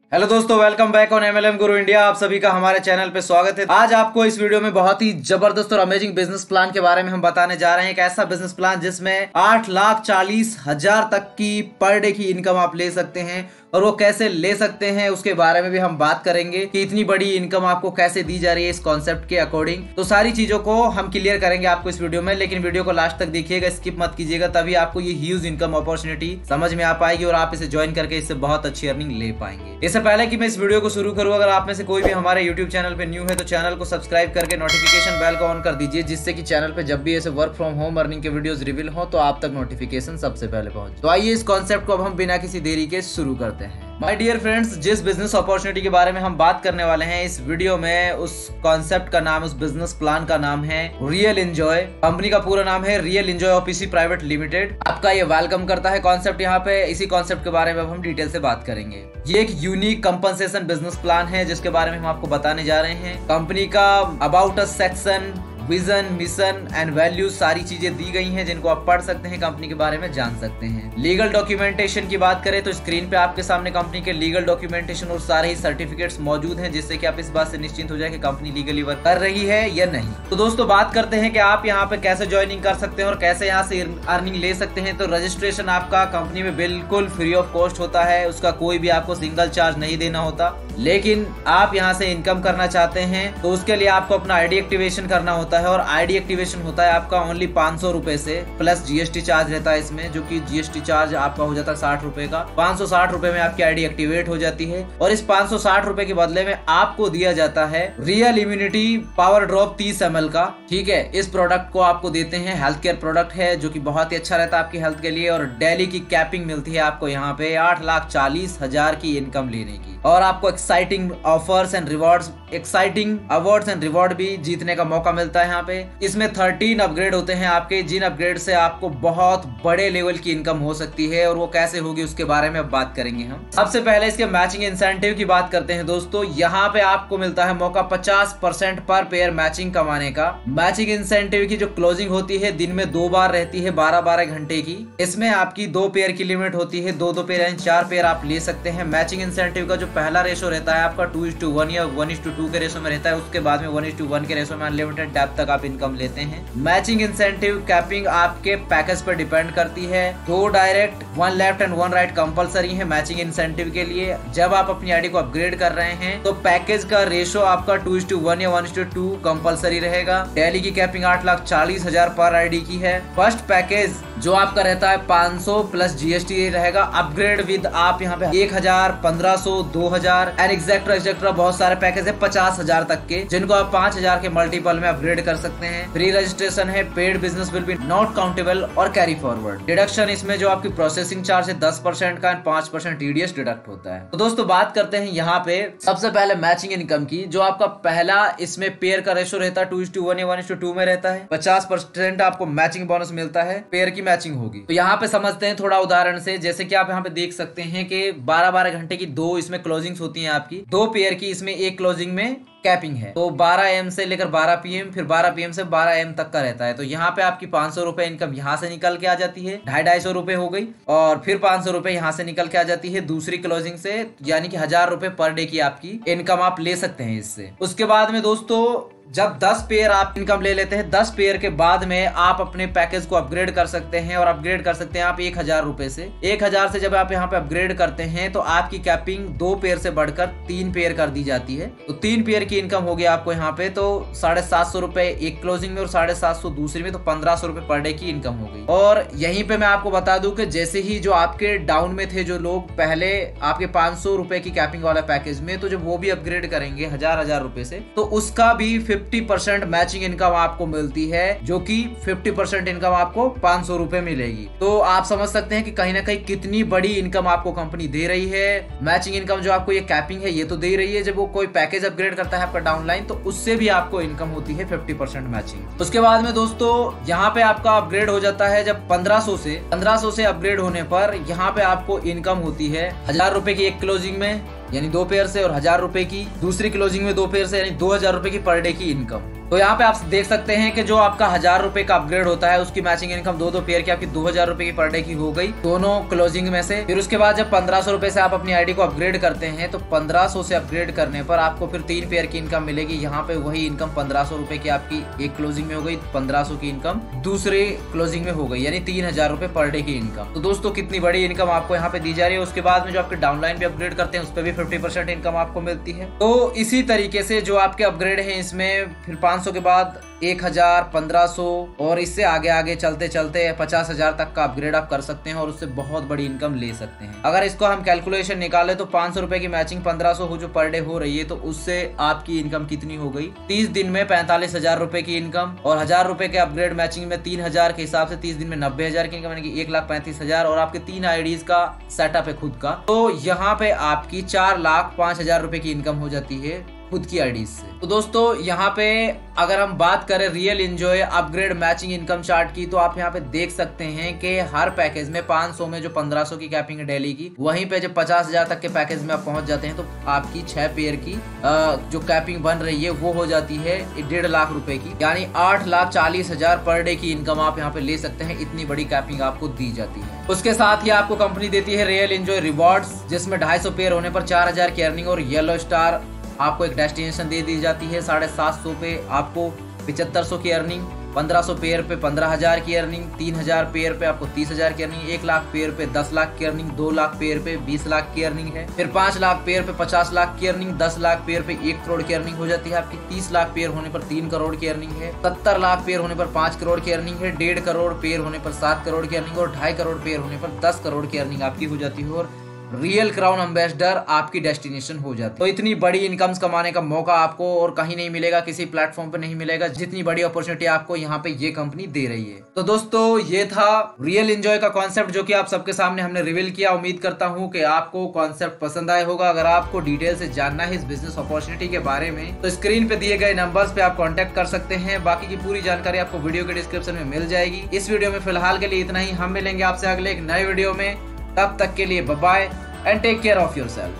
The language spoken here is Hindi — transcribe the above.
हेलो दोस्तों, welcome back on MLM Guru India. आप सभी का हमारे चैनल पे स्वागत है। आज आपको इस वीडियो में बहुत ही जबरदस्त और अमेजिंग बिजनेस प्लान के बारे में हम बताने जा रहे हैं। एक ऐसा बिजनेस प्लान जिसमें 8,40,000 तक की पर डे की इनकम आप ले सकते हैं, और वो कैसे ले सकते हैं उसके बारे में भी हम बात करेंगे कि इतनी बड़ी इनकम आपको कैसे दी जा रही है इस कॉन्सेप्ट के अकॉर्डिंग। तो सारी चीजों को हम क्लियर करेंगे आपको इस वीडियो में, लेकिन वीडियो को लास्ट तक देखिएगा, स्किप मत कीजिएगा, तभी आपको ये ह्यूज इनकम अपॉर्चुनिटी समझ में आ पाएगी और आप इसे ज्वाइन करके इससे बहुत अच्छी अर्निंग ले पाएंगे। इससे पहले कि मैं इस वीडियो को शुरू करूं, अगर आप में से कोई भी हमारे यूट्यूब चैनल पे न्यू है तो चैनल को सब्सक्राइब करके नोटिफिकेशन बेल को ऑन कर दीजिए, जिससे कि चैनल पे जब भी ऐसे वर्क फ्रॉम होम अर्निंग के वीडियोस रिवील हो तो आप तक नोटिफिकेशन सबसे पहले पहुंचे। तो आइए इस कॉन्सेप्ट को अब हम बिना किसी देरी के शुरू करते हैं। माय डियर फ्रेंड्स, जिस बिजनेस अपॉर्चुनिटी के बारे में हम बात करने वाले हैं इस वीडियो में, उस कॉन्सेप्ट का नाम, उस बिजनेस प्लान का नाम है रियल एंजॉय। कंपनी का पूरा नाम है real enjoy OPC private limited. आपका ये वेलकम करता है कॉन्सेप्ट यहाँ पे। इसी कॉन्सेप्ट के बारे में अब हम डिटेल से बात करेंगे। ये एक यूनिक कंपनसेशन बिजनेस प्लान है जिसके बारे में हम आपको बताने जा रहे हैं। कंपनी का about us section, vision, mission and values सारी चीजें दी गई हैं जिनको आप पढ़ सकते हैं, कंपनी के बारे में जान सकते हैं। लीगल डॉक्यूमेंटेशन की बात करें तो स्क्रीन पे आपके सामने कंपनी के लीगल डॉक्यूमेंटेशन और सारे ही सर्टिफिकेट्स मौजूद हैं, जिससे कि आप इस बात से निश्चिंत हो जाए कि कंपनी लीगली वर्क कर रही है या नहीं। तो दोस्तों बात करते हैं कि आप यहाँ पे कैसे ज्वाइनिंग कर सकते हैं और कैसे यहाँ से अर्निंग ले सकते हैं। तो रजिस्ट्रेशन आपका कंपनी में बिल्कुल फ्री ऑफ कॉस्ट होता है, उसका कोई भी आपको सिंगल चार्ज नहीं देना होता। लेकिन आप यहाँ से इनकम करना चाहते हैं तो उसके लिए आपको अपना आईडी एक्टिवेशन करना होता है, और आईडी एक्टिवेशन होता है आपका ओनली 500 रुपए से, प्लस जीएसटी चार्ज रहता है इसमें, जो कि जीएसटी चार्ज आपका हो जाता है 60 रुपए का। 560 रुपए में आपकी आईडी एक्टिवेट हो जाती है, और इस 560 रुपए के बदले में आपको दिया जाता है real immunity power drop 30 ml का। ठीक है, इस प्रोडक्ट को आपको देते हैं, हेल्थ केयर प्रोडक्ट है जो कि बहुत ही अच्छा रहता है आपकी हेल्थ के लिए, और डेली की कैपिंग मिलती है आपको यहाँ पे 8,40,000 की इनकम लेने की, और आपको exciting offers and rewards, exciting awards and reward भी जीतने का मौका मिलता है यहाँ पे। इसमें 13 अपग्रेड होते हैं आपके, जिन अपग्रेड से आपको बहुत बड़े लेवल की इनकम हो सकती है, और वो कैसे होगी उसके बारे में अब बात करेंगे हम। सबसे पहले इसके मैचिंग इंसेंटिव की बात करते हैं दोस्तों। यहाँ पे आपको मिलता है मौका 50% पर पेयर मैचिंग कमाने का। मैचिंग इंसेंटिव की जो क्लोजिंग होती है दिन में 2 बार रहती है, 12-12 घंटे की। इसमें आपकी 2 पेयर की लिमिट होती है, 2-2 पेयर यानी 4 पेयर आप ले सकते हैं। मैचिंग इंसेंटिव का जो पहला रेशो रहता है आपका 2:1 या 1:2 के रेशो में रहता है, उसके बाद में 1:1 के रेशो में अनलिमिटेड डेप्थ तक आप इनकम लेते हैं। मैचिंग इंसेंटिव कैपिंग आपके पैकेज पर डिपेंड करती है। 2 direct, 1 left and 1 right compulsory है मैचिंग इंसेंटिव के लिए। जब आप अपनी आईडी को अपग्रेड कर रहे हैं तो पैकेज का रेशो आपका 2:1 या 1:2 कंपलसरी रहेगा। डेली की कैपिंग 8,40,000 पर आईडी की है। फर्स्ट पैकेज जो आपका रहता है 500 प्लस जीएसटी रहेगा। अपग्रेड विद आप यहाँ पे 1,000, 1,500, 2,000 एंड एक्सेट्रा बहुत सारे पैकेज है 50,000 तक के, जिनको आप 5,000 के मल्टीपल में अपग्रेड कर सकते हैं। फ्री रजिस्ट्रेशन है, paid business will be not countable और कैरी फॉरवर्ड। डिडक्शन इसमें जो आपकी प्रोसेसिंग चार्ज है 10% का एंड 5% टीडीएस डिडक्ट होता है। तो दोस्तों बात करते हैं यहाँ पे सबसे पहले मैचिंग इनकम की। जो आपका पहला इसमें पेयर का रेशो रहता है 2:1 या 1:2 में रहता है। 50% आपको मैचिंग बोनस मिलता है, पेयर की मैचिंग होगी। तो यहाँ पे समझते हैं थोड़ा उदाहरण से, जैसे कि आप यहाँ पे देख सकते हैं कि 12-12 घंटे की 2 इसमें क्लोजिंग्स होती हैं आपकी। 2 पेयर की इसमें एक क्लोजिंग में कैपिंग है, तो 12 AM से लेकर 12 PM, फिर 12 PM से 12 AM तक का रहता है। तो यहाँ पे आपकी 500 रुपए इनकम यहाँ से निकल के आ जाती है, 250 रुपए हो गई, और फिर 500 रुपए यहाँ से निकल के आ जाती है दूसरी क्लोजिंग से, यानी कि 1,000 रुपए पर डे की आपकी इनकम आप ले सकते हैं इससे। उसके बाद में दोस्तों जब 10 पेयर आप इनकम ले लेते हैं, 10 पेयर के बाद में आप अपने पैकेज को अपग्रेड कर सकते हैं, और अपग्रेड कर सकते हैं आप 1,000 रुपए से। 1,000 से जब आप यहाँ पे अपग्रेड करते हैं तो आपकी कैपिंग 2 पेयर से बढ़कर 3 पेयर कर दी जाती है। तो 3 पेयर की इनकम होगी आपको यहाँ पे, तो 750 रुपए एक क्लोजिंग में और 750 दूसरी में, तो 1,500 रुपए पर डे की इनकम हो गई। और यहीं पे मैं आपको बता दूं कि जैसे ही जो आपके डाउन में थे जो लोग पहले आपके 500 रुपए की कैपिंग वाला पैकेज में, तो जब वो भी अपग्रेड करेंगे 1,000 रुपए से, तो उसका भी 50% मैचिंग इनकम आपको मिलती है, जो कि 50% इनकम आपको 500 रुपए मिलेगी। तो आप समझ सकते हैं कि कहीं ना कहीं कितनी बड़ी इनकम आपको कंपनी दे रही है। मैचिंग इनकम जो आपको ये कैपिंग है ये तो दे रही है, जब वो कोई पैकेज अपग्रेड करता है आपका डाउनलाइन तो उससे भी आपको इनकम होती है 50% मैचिंग। उसके बाद में दोस्तों यहाँ पे आपका अपग्रेड हो जाता है जब 1500 से अपग्रेड होने पर यहाँ पे आपको इनकम होती है 1,000 रुपए की एक क्लोजिंग में, यानी 2 पेयर से, और 1,000 रुपए की दूसरी क्लोजिंग में 2 पेयर से, यानी 2,000 रुपए की पर डे की इनकम। तो यहाँ पे आप देख सकते हैं कि जो आपका 1000 रुपए का अपग्रेड होता है उसकी मैचिंग इनकम दो पेयर की आपकी 2000 रुपए की पर डे की हो गई दोनों क्लोजिंग में से। फिर उसके बाद जब 1500 रुपए से आप अपनी आईडी को अपग्रेड करते हैं तो 1500 से अपग्रेड करने पर आपको फिर 3 पेयर की इनकम मिलेगी। यहाँ पे वही इनकम 1500 रुपए की आपकी एक क्लोजिंग में हो गई, 1500 की इनकम दूसरे क्लोजिंग में हो गई, यानी 3000 रुपए पर डे की इनकम। तो दोस्तों कितनी बड़ी इनकम आपको यहाँ पे दी जा रही है। उसके बाद में जो आपके डाउनलाइन भी अपग्रेड करते हैं उस पर भी 50% इनकम आपको मिलती है। तो इसी तरीके से जो आपके अपग्रेड है इसमें फिर 500 के बाद 1000, 1500 और इससे आगे आगे चलते चलते 50,000 तक का अपग्रेड आप कर सकते हैं और उससे बहुत बड़ी इनकम ले सकते हैं। अगर इसको हम कैलकुलेशन निकालें तो 500 रुपए की मैचिंग 1500 हो जो पर डे हो रही है तो उससे आपकी इनकम कितनी हो गई 30 दिन में 45,000 रुपए की इनकम। और 1000 रुपए के अपग्रेड मैचिंग में 3000 के हिसाब से 30 दिन में 90,000 की इनकम, यानी कि 1,35,000 और आपके 3 आईडीज का सेटअप है खुद का। तो यहाँ पे आपकी 4,05,000 रुपए की इनकम हो जाती है खुद की आईडी से। तो दोस्तों यहाँ पे अगर हम बात करें real enjoy upgrade matching income chart की तो आप यहाँ पे देख सकते हैं कि हर पैकेज में 500 में जो 1500 की कैपिंग है डेली की, वहीं पे जब 50,000 तक के पैकेज में आप पहुंच जाते हैं तो आपकी 6 पेयर की जो कैपिंग बन रही है वो हो जाती है 1.5 लाख रुपए की, यानी 8,40,000 पर डे की इनकम आप यहाँ पे ले सकते हैं। इतनी बड़ी कैपिंग आपको दी जाती है। उसके साथ ही आपको कंपनी देती है रियल एंजॉय रिवॉर्ड्स, जिसमें 250 पेयर होने पर 4000 की अर्निंग और येलो स्टार आपको एक डेस्टिनेशन दे दी जाती है। 750 पे आपको 7500 की अर्निंग, 1500 पेयर पे 15,000 की अर्निंग, 3000 पेयर पे आपको 30,000 की अर्निंग, 1 लाख पेयर पे 10 लाख की अर्निंग, 2 लाख पेयर पे 20 लाख की अर्निंग है। फिर 5 लाख पेयर पे 50 लाख की अर्निंग, 10 लाख पेयर पे 1 करोड़ की अर्निंग हो जाती है आपकी, 30 लाख पेयर होने पर 3 करोड़ की अर्निंग है, 70 लाख पेयर होने पर 5 करोड़ की अर्निंग है, 1.5 करोड़ पेयर होने पर 7 करोड़ की अर्निंग और 2.5 करोड़ पेयर होने पर 10 करोड़ की अर्निंग आपकी हो जाती है और रियल क्राउन एम्बेसडर आपकी डेस्टिनेशन हो जाती है। तो इतनी बड़ी इनकम्स कमाने का मौका आपको और कहीं नहीं मिलेगा, किसी प्लेटफॉर्म पे नहीं मिलेगा जितनी बड़ी अपॉर्चुनिटी आपको यहाँ पे ये कंपनी दे रही है। तो दोस्तों ये था रियल एंजॉय का कॉन्सेप्ट जो कि आप सबके सामने हमने रिवील किया। उम्मीद करता हूँ कि आपको कॉन्सेप्ट पसंद आया होगा। अगर आपको डिटेल से जानना है इस बिजनेस अपॉर्चुनिटी के बारे में तो स्क्रीन पे दिए गए नंबर्स पे आप कॉन्टेक्ट कर सकते हैं। बाकी की पूरी जानकारी आपको वीडियो के डिस्क्रिप्शन में मिल जाएगी। इस वीडियो में फिलहाल के लिए इतना ही। हम मिलेंगे आपसे अगले एक नए वीडियो में, तब तक के लिए bye bye and take care of yourself.